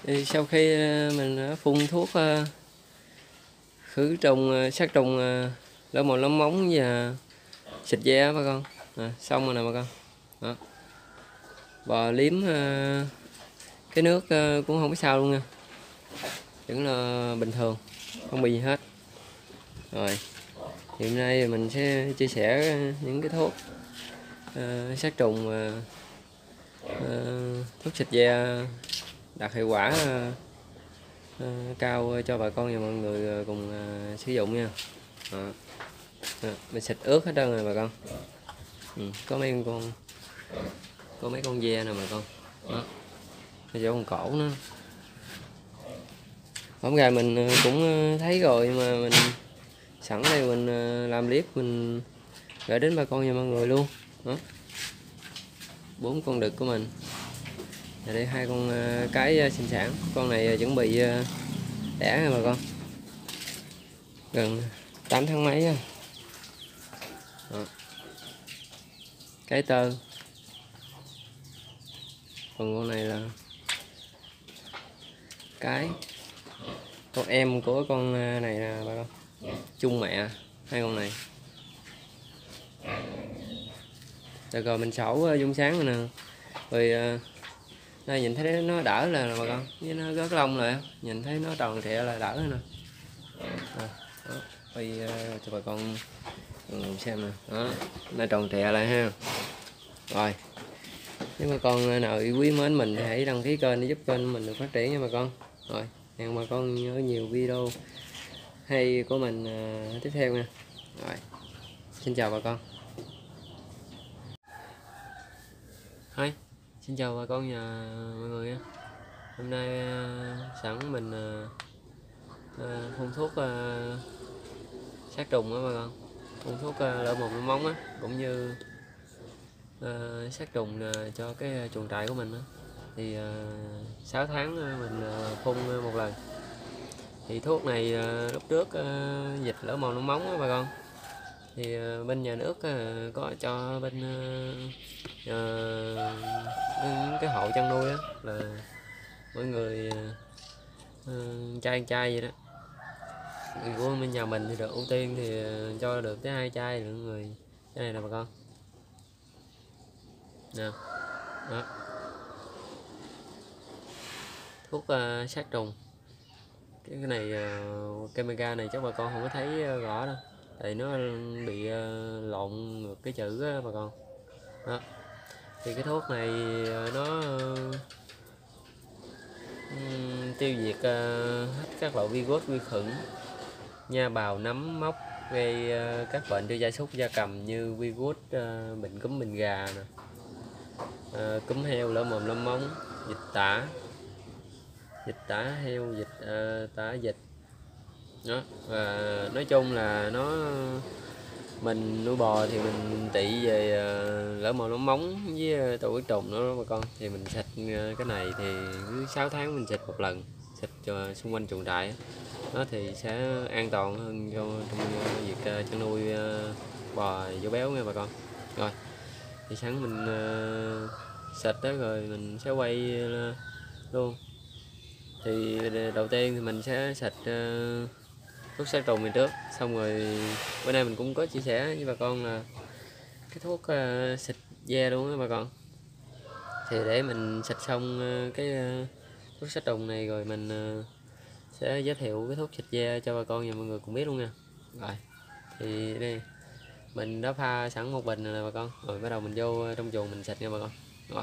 Thì sau khi mình đã phun thuốc khử trùng, sát trùng lở mồm lấm móng và xịt ve bà con. Xong rồi nè bà con. Đó. Bò liếm cái nước cũng không có sao luôn nha, vẫn là bình thường, không bị gì hết. Rồi hiện nay mình sẽ chia sẻ những cái thuốc sát trùng, thuốc xịt ve đạt hiệu quả cao cho bà con và mọi người cùng sử dụng nha. Mình xịt ướt hết trơn rồi bà con. Có mấy con ve nè bà con. Đó. Cái chỗ con cổ nó hôm nay mình cũng thấy rồi, mà mình sẵn đây mình làm clip mình gửi đến bà con và mọi người luôn. Đó. 4 con đực của mình. Và đây 2 con cái sinh sản. Con này chuẩn bị đẻ nha bà con. Gần 8 tháng mấy á. Cái tơ. Còn con này là cái con em của con này nè bà con, chung mẹ 2 con này. Rồi mình sổ dung sáng rồi nè. Rồi đây nhìn thấy nó đỡ là bà con, với nó rớt lông rồi, nhìn thấy nó tròn trịa là đỡ rồi nè. Quay cho bà con xem nè. Đó, nó tròn trịa lại ha. Rồi nếu mà con nào yêu quý mến mình thì hãy đăng ký kênh để giúp kênh mình được phát triển nha bà con. Rồi hẹn bà con nhớ nhiều video hay của mình tiếp theo nha. Rồi xin chào bà con. Hi, xin chào bà con và mọi người nha. Hôm nay sẵn mình phun thuốc sát trùng á bà con, phun thuốc lở mồm lông móng á, cũng như sát trùng cho cái chuồng trại của mình á. Thì 6 tháng mình phun một lần. Thì thuốc này lúc trước dịch lở mồm lông móng á bà con, thì bên nhà nước có cho bên những cái hộ chăn nuôi á, là mọi người chai vậy đó. Người của bên nhà mình thì được ưu tiên, thì cho được tới 2 chai nữa người. Cái này nè bà con nè. Đó. Thuốc sát trùng. Cái này camera này chắc bà con không có thấy rõ đâu, tại nó bị lộn ngược cái chữ á bà con. Đó. Thì cái thuốc này nó tiêu diệt hết các loại virus, vi khuẩn, nha bào, nấm mốc, gây các bệnh cho gia súc gia cầm như virus bệnh cúm bệnh gà nè, cúm heo, lở mồm lông móng, dịch tả heo, dịch tả dịch. Đó. Và nói chung là mình nuôi bò thì mình trị về lở mồm lông móng với tụ huyết trùng nữa bà con, thì mình xịt cái này thì cứ 6 tháng mình xịt một lần, xịt cho xung quanh chuồng trại. Đó thì sẽ an toàn hơn trong việc chăn nuôi bò dỗ béo nha bà con. Rồi thì sẵn mình xịt đó rồi mình sẽ quay luôn. Thì đầu tiên thì mình sẽ xịt thuốc sát trùng này trước, xong rồi bữa nay mình cũng có chia sẻ với bà con là cái thuốc xịt ve luôn á bà con. Thì để mình xịt xong cái thuốc sát trùng này rồi mình sẽ giới thiệu cái thuốc xịt ve cho bà con và mọi người cùng biết luôn nha. Rồi thì đây mình đã pha sẵn một bình rồi nè bà con, rồi bắt đầu mình vô trong chuồng mình xịt nha bà con. Rồi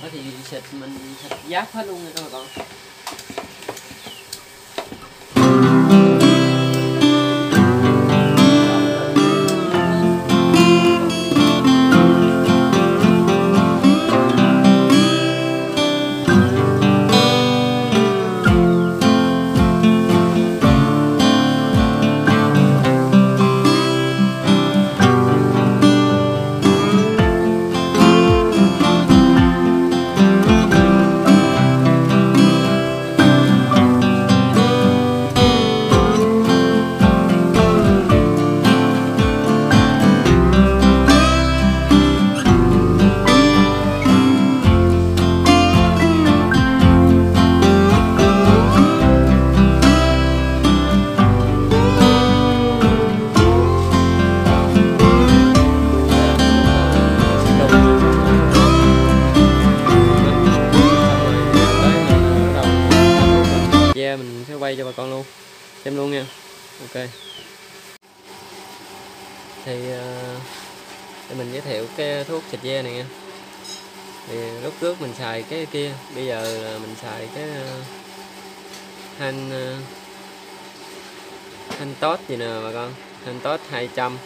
Đó thì xịt mình xịt giáp hết luôn nha các bà con. Mình sẽ quay cho bà con luôn xem luôn nha. Ok, thì để mình giới thiệu cái thuốc xịt ve này nha. Thì lúc trước mình xài cái kia, bây giờ là mình xài cái Hantot gì nè bà con, Hantot 200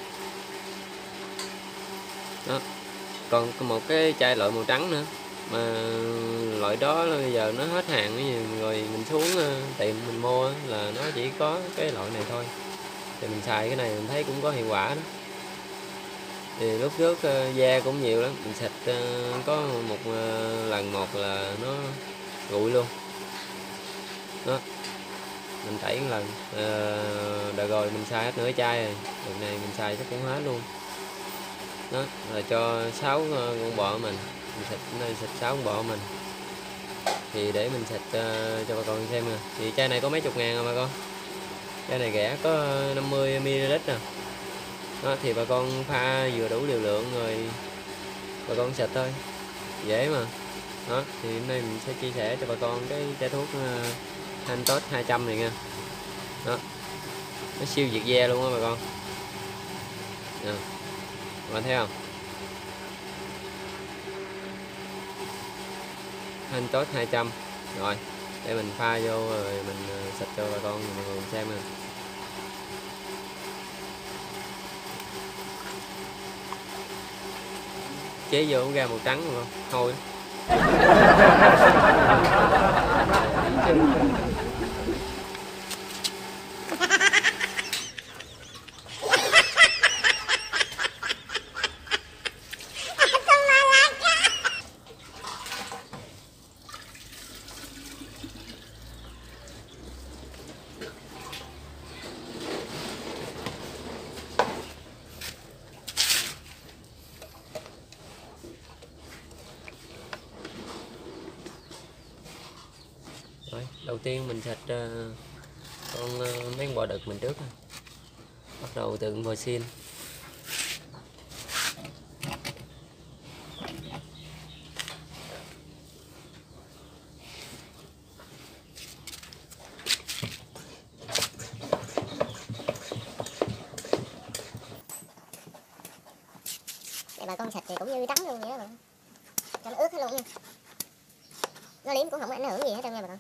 đó. Còn một cái chai loại màu trắng nữa, mà loại đó là bây giờ nó hết hàng rồi, mình xuống tiệm mình mua là nó chỉ có cái loại này thôi. Thì mình xài cái này mình thấy cũng có hiệu quả đó. Thì lúc trước da cũng nhiều lắm, mình xịt có một lần một là nó rụi luôn đó. Mình tẩy một lần đợt rồi mình xài hết nửa chai rồi, đợt này mình xài chắc cũng hết luôn đó. Là cho 6 con bò mình xịt, nơi xịt 6 con bò mình. Thì để mình xịt cho bà con xem nè. Thì chai này có mấy chục ngàn à bà con, chai này rẻ có 50 ml nè đó. Thì bà con pha vừa đủ liều lượng rồi bà con xịt thôi, dễ mà đó. Thì hôm nay mình sẽ chia sẻ cho bà con cái chai thuốc Hantot 200 này nha đó. Nó siêu diệt da luôn á bà con nè, các bạn thấy không? Hantot 200 rồi, để mình pha vô rồi mình xịt cho bà con mọi người xem nè. Chế vô cũng ra màu trắng luôn thôi. Rồi, đầu tiên mình xịt con mấy con bò đực mình trước. Bắt đầu từ con bò xin. Để bà con xịt thì cũng như trắng luôn vậy đó bạn, cho nó ướt hết luôn nha. Nó liếm cũng không ảnh hưởng gì hết trơn nha bà con.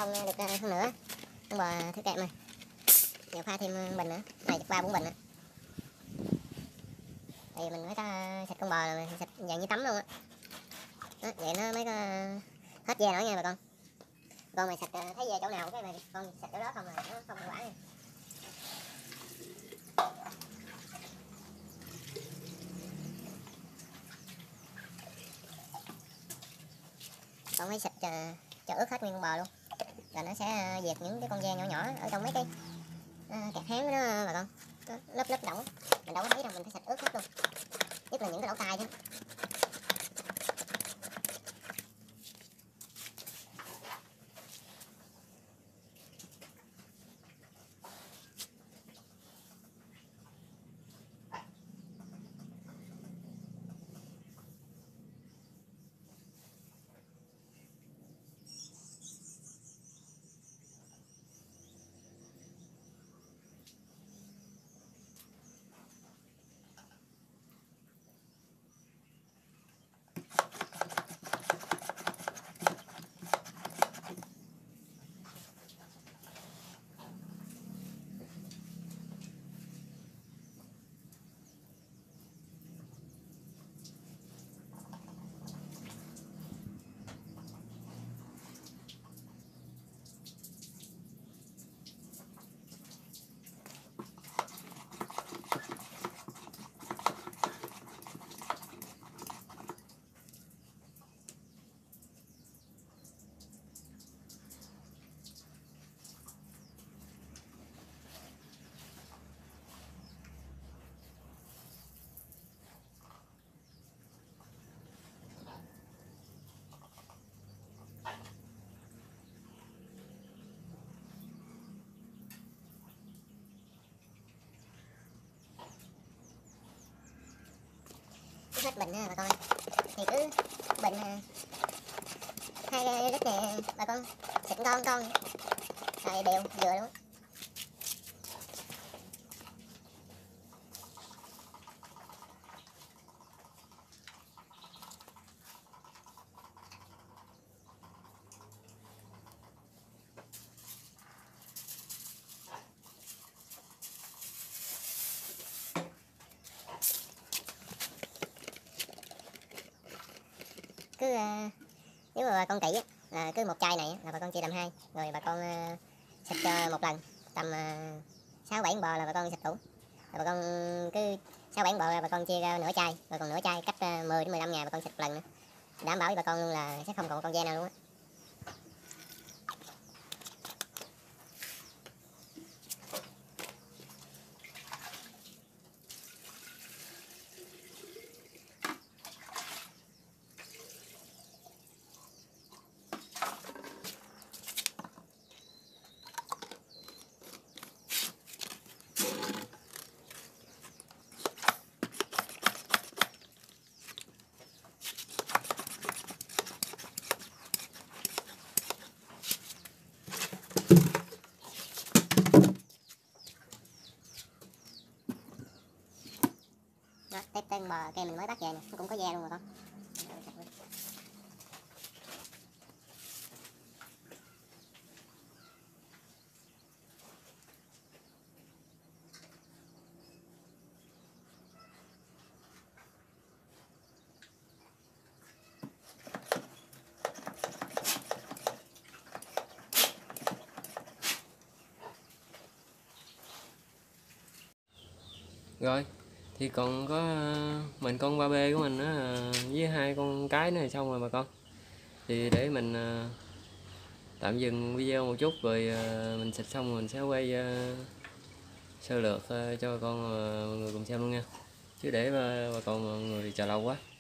xong được hơn nữa. Con bò thứ kẹp mà nhiều pha thêm bình nữa, này chắc 3-4 bình á. Thì mình mới xịt con bò là xịt dạng như tắm luôn á. Vậy nó mới có hết ve nữa nha bà con. Con mày xịt thấy ve chỗ nào cái mày con xịt chỗ đó không là nó không hiệu quả nha. Con mới xịt cho ướt hết nguyên con bò luôn, là nó sẽ diệt những cái con ve nhỏ nhỏ ở trong mấy cái kẹp háng của nó bà con. Nó lớp lớp đỏng mình đâu có thấy đâu, mình phải xịt ướt hết luôn, nhất là những cái lỗ tai chứ. Hết bình ha bà con ơi. Thì cứ bình 2 lít này bà con xịt con xài đều vừa luôn. Cứ nếu mà bà con kỹ á, là cứ một chai này là bà con chia làm 2, rồi bà con xịt một lần tầm 6-7 bò là bà con xịt đủ. Rồi bà con cứ 6-7 bò là bà con chia ra nửa chai, rồi còn nửa chai cách 10-15 ngày bà con xịt một lần nữa, đảm bảo với bà con luôn là sẽ không còn con ve nào luôn á. Đó, tiếp tới con bò cây mình mới bắt về nè, nó cũng có ve luôn rồi con. Rồi thì còn có mình con 3B của mình á, với 2 con cái nữa là xong rồi bà con. Thì để mình tạm dừng video một chút, rồi mình xịt xong mình sẽ quay sơ lược cho bà con mọi người cùng xem luôn nha, chứ để bà con mọi người chờ lâu quá.